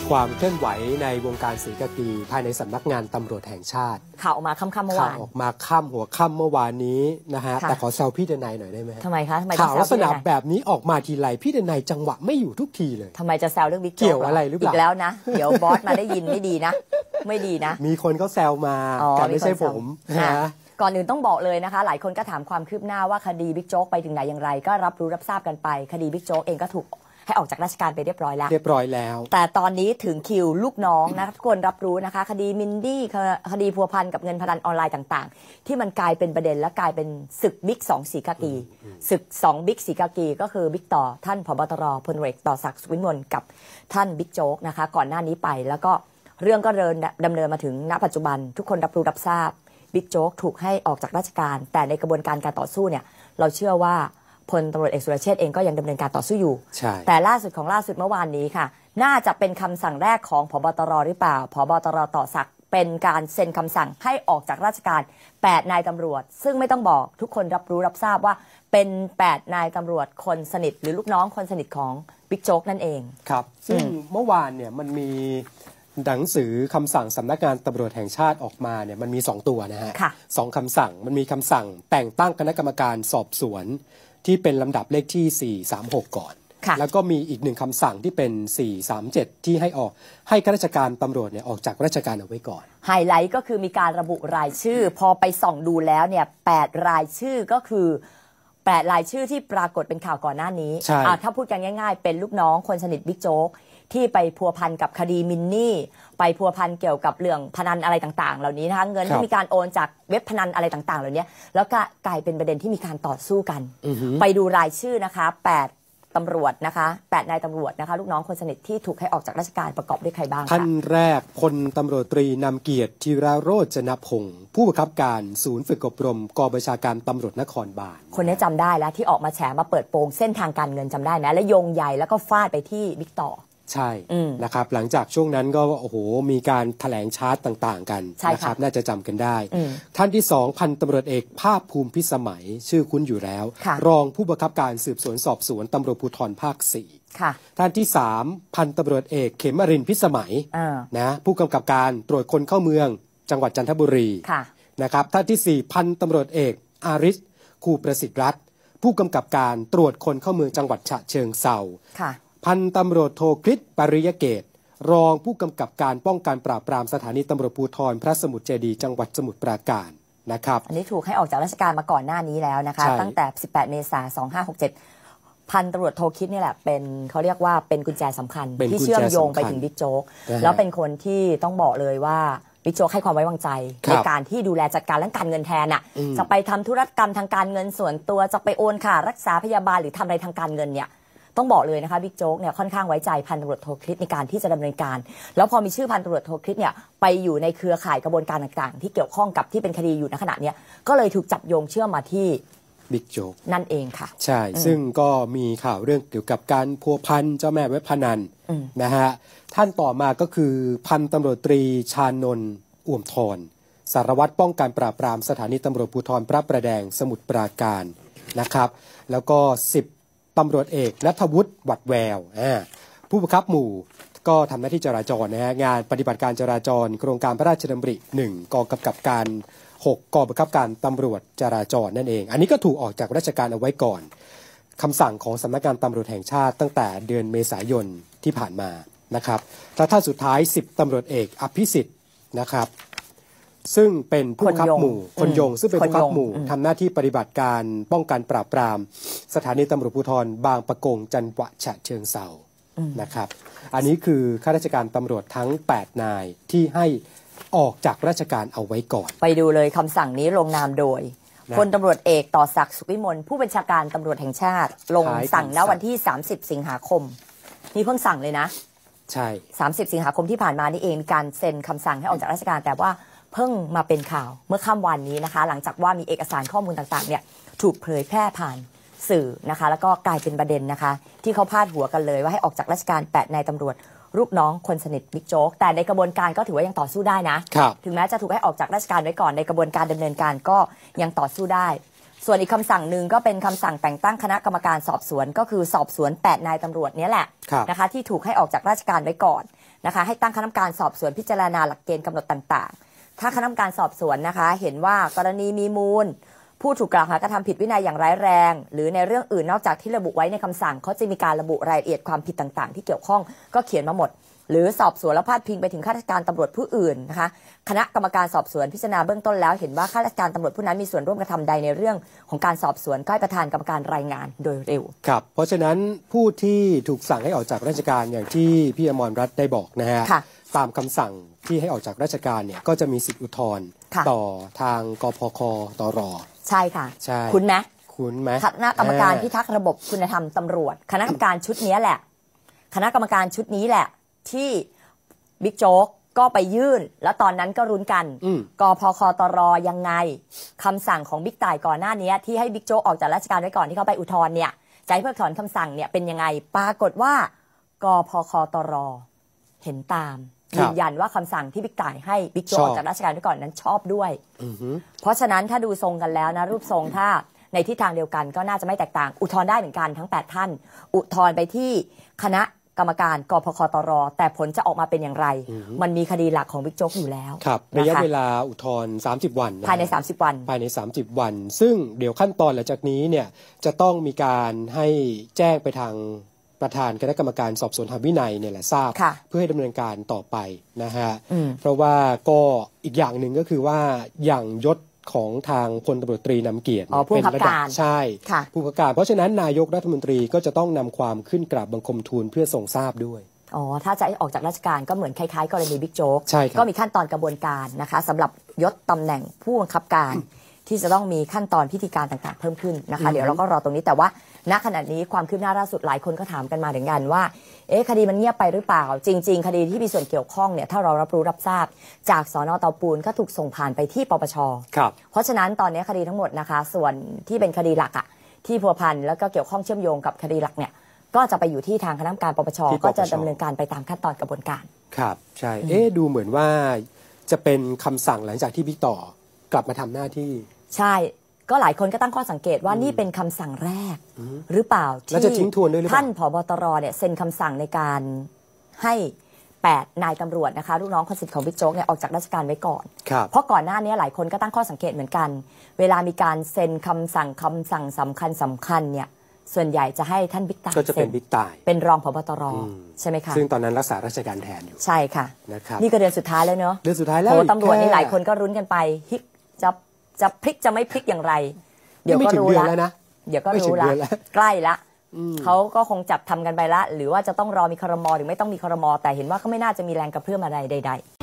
ความเคลื่อนไหวในวงการศรีกากีภายในสำนักงานตำรวจแห่งชาติข่าวออกมาค่ำๆเมื่อวานข่าวออกมาหัวค่ำเมื่อวานนี้นะฮะแต่ขอแซวพี่เดนัยหน่อยได้ไหมทำไมคะข่าวลักษณะแบบนี้ออกมาทีไรพี่เดนัยจังหวะไม่อยู่ทุกทีเลยทำไมจะแซวเรื่องบิ๊กโจ๊กเกี่ยวอะไรหรือเปล่าอีกแล้วนะเดี๋ยวบอสมาได้ยินไม่ดีนะไม่ดีนะมีคนเขาแซวมาแต่ไม่ใช่ผมนะก่อนอื่นต้องบอกเลยนะคะหลายคนก็ถามความคืบหน้าว่าคดีบิ๊กโจ๊กไปถึงไหนอย่างไรก็รับรู้รับทราบกันไปคดีบิ๊กโจ๊กเองก็ถูกให้ออกจากราชการไปเรียบร้อยแล้วแต่ตอนนี้ถึงคิวลูกน้องนะทุกคนรับรู้นะคะคดีมินดี้คดีพัวพันกับเงินพนันออนไลน์ต่างๆที่มันกลายเป็นประเด็นและกลายเป็นศึกบิ๊ก2ศรีกากีศึก2บิ๊กศรีกากีก็คือบิ๊กต่อท่านผบ.ตร.พลเอกต่อศักดิ์สุขวิมลกับท่านบิ๊กโจ๊กนะคะก่อนหน้านี้ไปแล้วก็เรื่องก็ดำเนินมาถึงณปัจจุบันทุกคนรับรู้รับทราบบิ๊กโจ๊กถูกให้ออกจากราชการแต่ในกระบวนการการต่อสู้เนี่ยเราเชื่อว่าพลตำรวจเอกสุรเชษฐ์เองก็ยังดำเนินการต่อสู้อยู่แต่ล่าสุดเมื่อวานนี้ค่ะน่าจะเป็นคำสั่งแรกของผบ.ตร.หรือเปล่าผบ.ตร.ต่อศักดิ์เป็นการเซ็นคำสั่งให้ออกจากราชการ8นายตำรวจซึ่งไม่ต้องบอกทุกคนรับรู้รับทราบว่าเป็น8นายตำรวจคนสนิทหรือลูกน้องคนสนิทของบิ๊กโจ๊กนั่นเองครับซึ่งเมื่อวานเนี่ยมันมีหนังสือคำสั่งสำนักงานตำรวจแห่งชาติออกมาเนี่ยมันมี2ตัวนะฮะ2คำสั่งมันมีคำสั่งแต่งตั้งคณะกรรมการสอบสวนที่เป็นลำดับเลขที่436ก่อนแล้วก็มีอีก1คำสั่งที่เป็น437ที่ให้ข้าราชการตำรวจเนี่ยออกจากราชการเอาไว้ก่อนไฮไลท์ก็คือมีการระบุรายชื่อพอไปส่องดูแล้วเนี่ย8รายชื่อก็คือ8รายชื่อที่ปรากฏเป็นข่าวก่อนหน้านี้ถ้าพูดกันง่ายๆเป็นลูกน้องคนสนิทบิ๊กโจ๊กที่ไปพัวพันกับคดีมินนี่ไปพัวพันเกี่ยวกับเรื่องพนันอะไรต่างๆเหล่านี้นะคะเงินที่มีการโอนจากเว็บพนันอะไรต่างๆเหล่านี้แล้วก็กลายเป็นประเด็นที่มีการต่อสู้กันไปดูรายชื่อนะคะ8ตำรวจนะคะ8นายตำรวจนะคะลูกน้องคนสนิทที่ถูกให้ออกจากราชการประกอบด้วยใครบ้างท่านแรกพลตำรวจตรีนำเกียรติธีรโรจนพงศ์ผู้บังคับการศูนย์ฝึกอบรมกองบัญชาการตำรวจนครบาลคนนี้จำได้แล้วที่ออกมาแฉมาเปิดโปงเส้นทางการเงินจำได้ไหมและโยงใหญ่แล้วก็ฟาดไปที่บิ๊กต่อใช่นะครับหลังจากช่วงนั้นก็โอ้โหมีการแถลงชาร์ตต่างๆกันนะครับน่าจะจำกันได้ท่านที่2พันตำรวจเอกภาคภูมิพิสมัยชื่อคุ้นอยู่แล้วรองผู้บังคับการสืบสวนสอบสวนตำรวจภูธรภาค4ท่านที่3พันตำรวจเอกเขมรินทร์พิสมัยนะผู้กำกับการตรวจคนเข้าเมืองจังหวัดจันทบุรีนะครับท่านที่4พันตำรวจเอกอาริสคูประสิทธิ์รัตน์ผู้กำกับการตรวจคนเข้าเมืองจังหวัดฉะเชิงเทราพันตำรวจโทคริสปริยเกตรองผู้กำกับการป้องกันปราบปรามสถานีตำรวจภูธรพระสมุทรเจดีย์จังหวัดสมุทรปราการนะครับอันนี้ถูกให้ออกจากราชการมาก่อนหน้านี้แล้วนะคะตั้งแต่18เมษายน2567พันตำรวจโทคริสนี่แหละเป็นเขาเรียกว่าเป็นกุญแจสำคัญที่เชื่อมโยงไปถึงบิ๊กโจ๊กแล้วเป็นคนที่ต้องบอกเลยว่าบิ๊กโจ๊กให้ความไว้วางใจในการที่ดูแลจัดการเรื่องการเงินแทนจะไปทำธุรกรรมทางการเงินส่วนตัวจะไปโอนค่ารักษาพยาบาลหรือทำอะไรทางการเงินเนี่ยต้องบอกเลยนะคะบิ๊กโจ๊กเนี่ยค่อนข้างไว้ใจพันตำรวจโทคริสในการที่จะดำเนินการแล้วพอมีชื่อพันตำรวจโทคริสเนี่ยไปอยู่ในเครือข่ายกระบวนการต่างๆที่เกี่ยวข้องกับที่เป็นคดีอยู่ในขณะนี้ก็เลยถูกจับโยงเชื่อมมาที่บิ๊กโจ๊กนั่นเองค่ะใช่ซึ่งก็มีข่าวเรื่องเกี่ยวกับการพัวพันเจ้าแม่เว็บพนันนะฮะท่านต่อมาก็คือพันตำรวจตรีชานนท์อ่วมทรสารวัตรป้องกันปราบปรามสถานีตำรวจภูธรพระประแดงสมุทรปราการนะครับแล้วก็10ตำรวจเอกณัฐวุฒิหวัดแววผู้บังคับหมู่ก็ทำหน้าที่จราจรนะฮะงานปฏิบัติการจราจรโครงการพระราชดำริ1กองกำกับการ6กองบังคับการตำรวจจราจรนั่นเองอันนี้ก็ถูกออกจากราชการเอาไว้ก่อนคำสั่งของสำนักงานตำรวจแห่งชาติตั้งแต่เดือนเมษายนที่ผ่านมานะครับและท่านสุดท้าย10ตำรวจเอกอภิสิทธิ์นะครับซึ่งเป็นผู้บังคับหมู่คนยงซึ่งเป็นผู้บังคับหมู่ทำหน้าที่ปฏิบัติการป้องกันปราบปรามสถานีตำรวจภูธรบางปะกงจังหวัดฉะเชิงเทรานะครับอันนี้คือข้าราชการตำรวจทั้ง8นายที่ให้ออกจากราชการเอาไว้ก่อนไปดูเลยคำสั่งนี้ลงนามโดยพลตำรวจเอกต่อศักดิ์สุขวิมลผู้บัญชาการตำรวจแห่งชาติลงสั่งณวันที่30สิงหาคมนี่เพิ่งสั่งเลยนะใช่ 30สิงหาคมที่ผ่านมานี่เองมีการเซ็นคำสั่งให้ออกจากราชการแต่ว่าเพิ่งมาเป็นข่าวเมื่อค่ำวันนี้นะคะหลังจากว่ามีเอกสารข้อมูลต่างๆเนี่ยถูกเผยแพร่ผ่านสื่อนะคะแล้วก็กลายเป็นประเด็นนะคะที่เขาพาดหัวกันเลยว่าให้ออกจากราชการ8นายตำรวจลูกน้องคนสนิทบิ๊กโจ๊กแต่ในกระบวนการก็ถือว่ายังต่อสู้ได้นะถึงแม้จะถูกให้ออกจากราชการไว้ก่อนในกระบวนการดำเนินการก็ยังต่อสู้ได้ส่วนอีกคำสั่งหนึ่งก็เป็นคำสั่งแต่งตั้งคณะกรรมการสอบสวนก็คือสอบสวน8นายตำรวจนี้แหละนะคะที่ถูกให้ออกจากราชการไว้ก่อนนะคะให้ตั้งคณะกรรมการสอบสวนพิจารณาหลักเกณฑ์กำหนดต่างๆถ้าคณะกรรมการสอบสวนนะคะเห็นว่ากรณีมีมูลผู้ถูกกล่าวหากระทำผิดวินัยอย่างร้ายแรงหรือในเรื่องอื่นนอกจากที่ระบุไว้ในคำสั่งเขาจะมีการระบุรายละเอียดความผิดต่างๆที่เกี่ยวข้องก็เขียนมาหมดหรือสอบสวนและพาดพิงไปถึงข้าราชการตำรวจผู้อื่นนะคะคณะกรรมการสอบสวนพิจารณาเบื้องต้นแล้วเห็นว่าข้าราชการตำรวจผู้นั้นมีส่วนร่วมกระทำใดในเรื่องของการสอบสวนก็ให้ประธานกรรมการรายงานโดยเร็วครับเพราะฉะนั้นผู้ที่ถูกสั่งให้ออกจากราชการอย่างที่พี่อมรรัตน์ได้บอกนะฮะตามคำสั่งที่ให้ออกจากราชการเนี่ยก็จะมีสิทธิอุทธรณ์ต่อทางกพคตร. ใช่ค่ะใช่คุณไหมคณะกรรมการพิทักษ์ระบบคุณธรรมตำรวจคณะกรรมการชุดนี้แหละคณะกรรมการชุดนี้แหละที่บิ๊กโจ๊กก็ไปยื่นแล้วตอนนั้นก็รุ้นกันกพคตรยังไงคำสั่งของบิ๊กต่ายก่อนหน้านี้ที่ให้บิ๊กโจ๊กออกจากราชการไว้ก่อนที่เขาไปอุทธรณ์เนี่ยจะให้เพิกถอนคำสั่งเนี่ยเป็นยังไงปรากฏว่ากพคตรเห็นตามยืนยันว่าคำสั่งที่บิ๊กต่ายให้บิ๊กโจ๊กออกจากราชการไว้ก่อนนั้นชอบด้วยเพราะฉะนั้นถ้าดูทรงกันแล้วนะรูปทรงถ้าในทิศทางเดียวกันก็น่าจะไม่แตกต่างอุทธรณ์ได้เหมือนกันทั้ง8ท่านอุทธรณ์ไปที่คณะกรรมการกพคตรแต่ผลจะออกมาเป็นอย่างไรมันมีคดีหลักของบิ๊กโจ๊กอยู่แล้วครับระยะเวลาอุทธรณ์30 วันภายใน30 วันภายใน30 วันซึ่งเดี๋ยวขั้นตอนหลังจากนี้เนี่ยจะต้องมีการให้แจ้งไปทางประธานคณะกรรมการสอบสวนทางวินัยเนี่ยแหละทราบเพื่อให้ดำเนินการต่อไปนะฮะเพราะว่าก็อีกอย่างหนึ่งก็คือว่าอย่างยศของทางพลตำรวจตรีนำเกียรติเป็นระดับใช่ผู้บังคับการเพราะฉะนั้นนายกรัฐมนตรีก็จะต้องนำความขึ้นกราบบังคมทูลเพื่อทรงทราบด้วยถ้าจะออกจากราชการก็เหมือนคล้ายๆกรณีบิ๊กโจ๊กก็มีขั้นตอนกระบวนการนะคะสำหรับยศตำแหน่งผู้บังคับการที่จะต้องมีขั้นตอนพิธีการต่างๆเพิ่มขึ้นนะคะเดี๋ยวเราก็รอตรงนี้แต่ว่าณขณะนี้ความคืบหน้าล่าสุดหลายคนก็ถามกันมาเหมือนกันว่าคดีมันเงียบไปหรือเปล่าจริงๆคดีที่มีส่วนเกี่ยวข้องเนี่ยถ้าเรารับรู้รับทราบจากสน.เตาปูนก็ถูกส่งผ่านไปที่ปปช.เพราะฉะนั้นตอนนี้คดีทั้งหมดนะคะส่วนที่เป็นคดีหลักที่พัวพันแล้วก็เกี่ยวข้องเชื่อมโยงกับคดีหลักเนี่ยก็จะไปอยู่ที่ทางคณะกรรมการปปช.ก็จะดำเนินการไปตามขั้นตอนกระบวนการครับใช่ดูเหมือนว่าจะเป็นคำสั่งหลังจากที่บิ๊กต่อกลับมาทำหน้าที่ใช่ก็หลายคนก็ตั้งข้อสังเกตว่านี่เป็นคำสั่งแรกหรือเปล่าที่ท่านผบ.ตรเนี่ยเซ็นคำสั่งในการให้8นายตำรวจนะคะลูกน้องคนสนิทของบิ๊กโจ๊กเนี่ยออกจากราชการไว้ก่อนเพราะก่อนหน้านี้หลายคนก็ตั้งข้อสังเกตเหมือนกันเวลามีการเซ็นคำสั่งสำคัญเนี่ยส่วนใหญ่จะให้ท่านบิ๊กต่ายก็จะเป็นบิ๊กต่ายเป็นรองผบ.ตรใช่ไหมคะซึ่งตอนนั้นรักษาราชการแทนอยู่ใช่ค่ะนะครับนี่ก็เดือนสุดท้ายแล้วเนอะเดือนสุดท้ายแล้วตำรวจนี่หลายคนก็รุ้นกันไปจะพลิกจะไม่พลิกอย่างไรเดี๋ยวก็รู้แล้วนะเดี๋ยวก็รู้แล้วใกล้ละเขาก็คงจับทำกันไปละหรือว่าจะต้องรอมีครม.หรือไม่ต้องมีครม.แต่เห็นว่าก็ไม่น่าจะมีแรงกระเพื่อมอะไรใดๆ